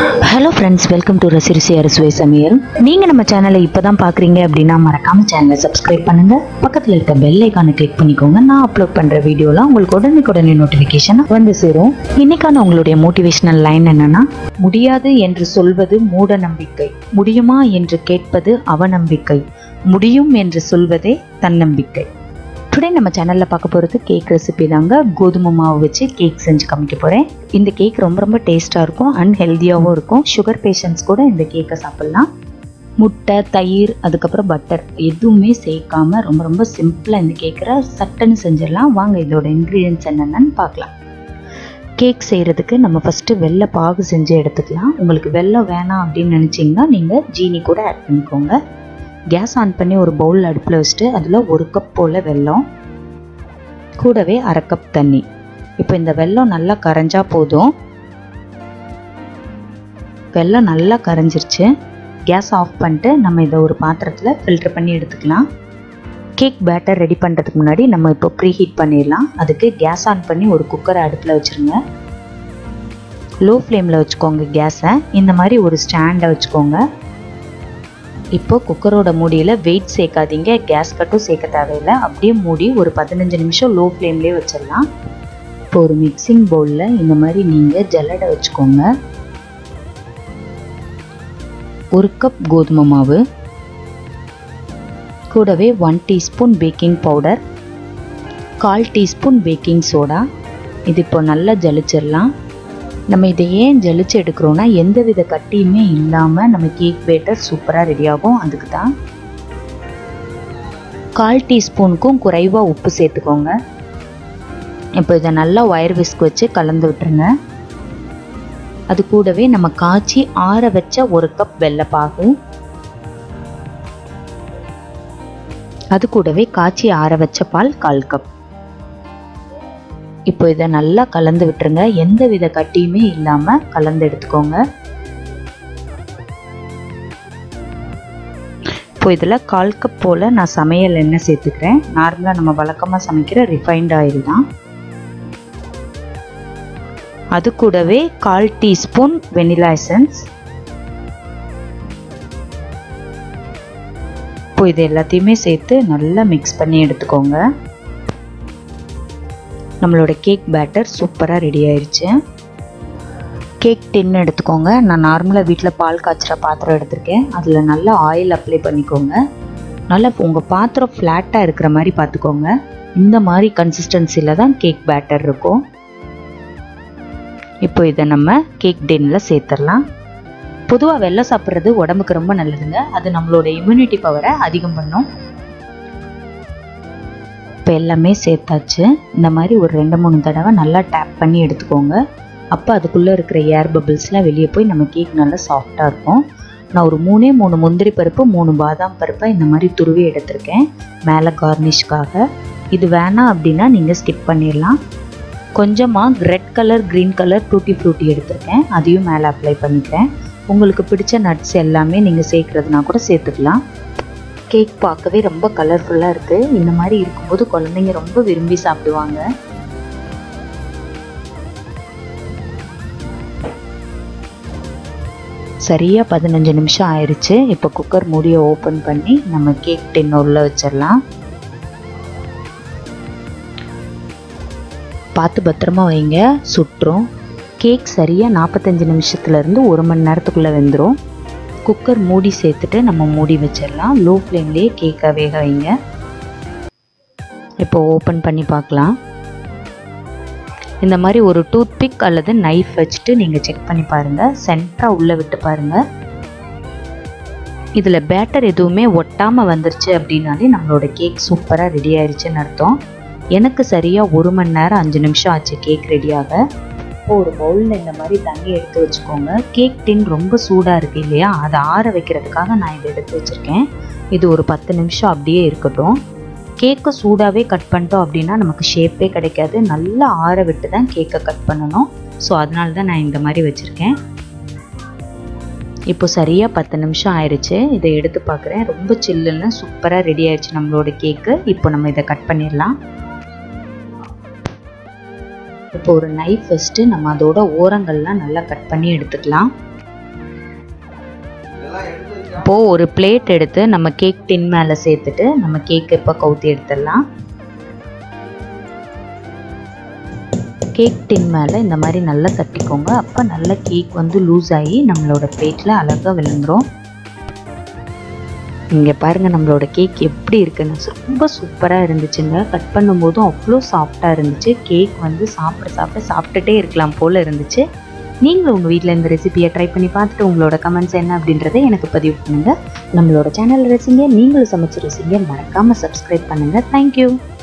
Hello friends, welcome to Rasirisi Aruswai Samiyal. நீங்க நம்ம சேனலை இப்பதான் பாக்குறீங்க அப்படினா மறக்காம சேனலை சப்ஸ்கிரைப் பண்ணுங்க. பக்கத்துல இருக்க பெல் ஐகானை கிளிக் பண்ணிக்கோங்க. நான் அப்லோட் பண்ற வீடியோலாம் உங்களுக்கு உடனுக்குடனே நோட்டிஃபிகேஷன் வந்து சேரும். இன்னைக்கான உங்களுடைய மோட்டிவேஷனல் லைன் என்னன்னா, முடியாது என்று சொல்வது மூட நம்பிக்கை, முடியுமா என்று கேட்பது அவநம்பிக்கை, முடியும் என்று சொல்வதே தன்னம்பிக்கை. டுடே நம்ம சேனல்ல பார்க்க போகிறது கேக் ரெசிபி தாங்க. கோதுமை மாவு வச்சு கேக் செஞ்சு காமிக்க போகிறேன். இந்த கேக் ரொம்ப டேஸ்ட்டாக இருக்கும் அண்ட் ஹெல்த்தியாகவும் இருக்கும். சுகர் பேஷண்ட்ஸ் கூட இந்த கேக்கை சாப்பிட்லாம். முட்டை, தயிர், அதுக்கப்புறம் பட்டர் எதுவுமே சேர்க்காம ரொம்ப சிம்பிளாக இந்த கேக்கை சட்டுன்னு செஞ்சிடலாம். வாங்க இதோட இன்க்ரீடியன்ட்ஸ் என்னென்னு பார்க்கலாம். கேக் செய்கிறதுக்கு நம்ம ஃபஸ்ட்டு வெல்லம் பாகு செஞ்சு எடுத்துக்கலாம். உங்களுக்கு வெல்லம் வேணாம் அப்படின்னு நினச்சிங்கன்னா நீங்கள் ஜீனி கூட ஆட் பண்ணிக்கோங்க. கேஸ் ஆன் பண்ணி ஒரு பவுல் அடுப்பில் வச்சுட்டு அதில் 1 கப் போல் வெல்லம், கூடவே 1/2 கப் தண்ணி. இப்போ இந்த வெல்லம் நல்லா கரைஞ்சா போதும். வெல்லம் நல்லா கரைஞ்சிருச்சு. கேஸ் ஆஃப் பண்ணிட்டு நம்ம இதை ஒரு பாத்திரத்தில் ஃபில்டர் பண்ணி எடுத்துக்கலாம். கேக் பேட்டர் ரெடி பண்ணுறதுக்கு முன்னாடி நம்ம இப்போ ப்ரீ ஹீட் பண்ணிடலாம். அதுக்கு கேஸ் ஆன் பண்ணி ஒரு குக்கரை அடுப்பில் வச்சுருங்க. லோ ஃப்ளேமில் வச்சுக்கோங்க கேஸை. இந்த மாதிரி ஒரு ஸ்டாண்டை வச்சுக்கோங்க. இப்போ குக்கரோட மூடியில் வெயிட் சேர்க்காதீங்க, கேஸ் கட்டும் சேர்க்க தேவையில்லை. அப்படியே மூடி ஒரு 15 நிமிஷம் லோ ஃப்ளேம்லேயே வச்சிடலாம். இப்போ ஒரு மிக்சிங் பவுலில் இந்த மாதிரி நீங்கள் ஜல்லடை வச்சுக்கோங்க. 1 கப் கோதுமை மாவு, கூடவே 1 teaspoon baking powder, 1/4 teaspoon baking soda. இது இப்போ நல்லா ஜலிச்சிடலாம். நம்ம இதை ஏன் ஜலிச்சு எடுக்கிறோன்னா, எந்தவித கட்டியுமே இல்லாமல் நம்ம கேக் பேட்டர் சூப்பராக ரெடி ஆகும். அதுக்கு தான். 1/4 டீஸ்பூனுக்கும் குறைவாக உப்பு சேர்த்துக்கோங்க. இப்போ இதை நல்லா ஒயர் விஸ்க் வச்சு கலந்து விட்டுருங்க. அது கூடவே நம்ம காய்ச்சி ஆற வச்ச 1 கப் வெல்லப்பாகு, அது கூடவே காய்ச்சி ஆற வச்ச பால் 1/4 கப். இப்போ இதை நல்லா கலந்து விட்டுருங்க. எந்த வித கட்டியுமே இல்லாமல் கலந்து எடுத்துக்கோங்க. இப்போ இதில் 1/4 கப் போல் நான் சமையல் எண்ணெய் சேர்த்துக்கிறேன். நார்மலாக நம்ம வழக்கமாக சமைக்கிற ரிஃபைன்ட் ஆயில் தான். அது கூடவே 1/4 டீஸ்பூன் வெனிலா எசன்ஸ். இப்போ இது எல்லாத்தையுமே சேர்த்து நல்லா மிக்ஸ் பண்ணி எடுத்துக்கோங்க. நம்மளோட கேக் பேட்டர் சூப்பராக ரெடி ஆயிடுச்சு. கேக் டின் எடுத்துக்கோங்க. நான் நார்மலாக வீட்டில் பால் காய்ச்சுற பாத்திரம் எடுத்திருக்கேன். அதில் நல்லா ஆயில் அப்ளை பண்ணிக்கோங்க. நல்லா உங்கள் பாத்திரம் ஃப்ளாட்டாக இருக்கிற மாதிரி பார்த்துக்கோங்க. இந்த மாதிரி கன்சிஸ்டன்சியில் தான் கேக் பேட்டர் இருக்கும். இப்போ இதை நம்ம கேக் டின்னில் சேர்த்துடலாம். பொதுவாக வெல்லம் சாப்பிட்றது உடம்புக்கு ரொம்ப நல்லதுங்க. அது நம்மளோட இம்யூனிட்டி பவரை அதிகம் பண்ணும். இப்போ எல்லாமே சேர்த்தாச்சு. இந்த மாதிரி ஒரு 2-3 தடவை நல்லா டேப் பண்ணி எடுத்துக்கோங்க. அப்போ அதுக்குள்ளே இருக்கிற ஏர் பபிள்ஸ்லாம் வெளியே போய் நம்ம கேக் நல்லா சாஃப்டாக இருக்கும். நான் ஒரு 3 முந்திரி பருப்பு, 3 பாதாம் பருப்பை இந்த மாதிரி துருவி எடுத்திருக்கேன் மேலே கார்னிஷ்காக. இது வேணாம் அப்படின்னா நீங்கள் ஸ்கிப் பண்ணிடலாம். கொஞ்சமாக red colour, green colour tutti frutti எடுத்திருக்கேன். அதையும் மேலே அப்ளை பண்ணிக்கிறேன். உங்களுக்கு பிடிச்ச நட்ஸ் எல்லாமே நீங்கள் சேர்க்குறதுனா கூட சேர்த்துக்கலாம். கேக் பார்க்கவே ரொம்ப கலர்ஃபுல்லாக இருக்குது. இந்த மாதிரி இருக்கும்போது குழந்தைங்க ரொம்ப விரும்பி சாப்பிடுவாங்க. சரியாக 15 நிமிஷம் ஆயிடுச்சு. இப்போ குக்கர் மூடியை ஓப்பன் பண்ணி நம்ம கேக் டின் உள்ள வச்சிடலாம். பார்த்து பத்திரமா வைங்க, சுட்டுரும். கேக் சரியாக 45 நிமிஷத்துலேருந்து 1 மணி நேரத்துக்குள்ளே வெந்துடும். குக்கர் மூடி சேர்த்துட்டு நம்ம மூடி வச்சிடலாம். லோ ஃப்ளேம்லேயே கேக்கை வேக வைங்க. இப்போ ஓப்பன் பண்ணி பார்க்கலாம். இந்த மாதிரி ஒரு டூத் பிக் அல்லது நைஃப் வச்சுட்டு நீங்கள் செக் பண்ணி பாருங்கள். சென்டராக உள்ளே விட்டு பாருங்கள். இதில் பேட்டர் எதுவுமே ஒட்டாமல் வந்துருச்சு அப்படின்னாலே நம்மளோட கேக் சூப்பராக ரெடி ஆயிடுச்சுன்னு அர்த்தம். எனக்கு சரியாக 1 மணி நேரம் 5 நிமிஷம் ஆச்சு கேக் ரெடியாக. ஒரு பவுலில் இந்த மாதிரி தண்ணி எடுத்து வச்சுக்கோங்க. கேக் டின் ரொம்ப சூடாக இருக்குது இல்லையா, அதை ஆற வைக்கிறதுக்காக நான் இதை எடுத்து வச்சுருக்கேன். இது ஒரு 10 நிமிஷம் அப்படியே இருக்கட்டும். கேக்கை சூடாகவே கட் பண்ணிட்டோம் அப்படின்னா நமக்கு ஷேப்பே கிடைக்காது. நல்லா ஆற விட்டு தான் கேக்கை கட் பண்ணணும். ஸோ அதனால தான் நான் இந்த மாதிரி வச்சுருக்கேன். இப்போ சரியாக 10 நிமிஷம் ஆயிடுச்சு. இதை எடுத்து பார்க்குறேன். ரொம்ப சில்லுன்னு சூப்பராக ரெடி ஆயிடுச்சு நம்மளோட கேக்கு. இப்போ நம்ம இதை கட் பண்ணிடலாம். இப்போ ஒரு நைஃப் வச்சுட்டு நம்ம அதோட ஓரங்கள்லாம் நல்லா கட் பண்ணி எடுத்துக்கலாம். இப்போது ஒரு பிளேட் எடுத்து நம்ம கேக் டின் மேலே சேர்த்துட்டு நம்ம கேக் இப்போ கவுத்தி எடுத்துடலாம். கேக் டின் மேலே இந்த மாதிரி நல்லா தட்டிக்கோங்க. அப்போ நல்லா கேக் வந்து லூஸ் ஆகி நம்மளோட பிளேட்டில் அழகாக விழுந்துடும். இங்கே பாருங்கள் நம்மளோட கேக் எப்படி இருக்குன்னு ரொம்ப சூப்பராக இருந்துச்சுங்க. கட் பண்ணும்போதும் அவ்வளோ சாஃப்டாக இருந்துச்சு. கேக் வந்து சாப்பிட்டுட்டே இருக்கலாம் போல் இருந்துச்சு. நீங்களும் உங்கள் வீட்டில் இந்த ரெசிபியை ட்ரை பண்ணி பார்த்துட்டு உங்களோட கமெண்ட்ஸ் என்ன அப்படின்றத எனக்கு பதிவு பண்ணுங்கள். நம்மளோட சேனல் ரசிங்க, நீங்களும் சமைச்சு ரசிங்க. மறக்காமல் சப்ஸ்கிரைப் பண்ணுங்கள். தேங்க்யூ.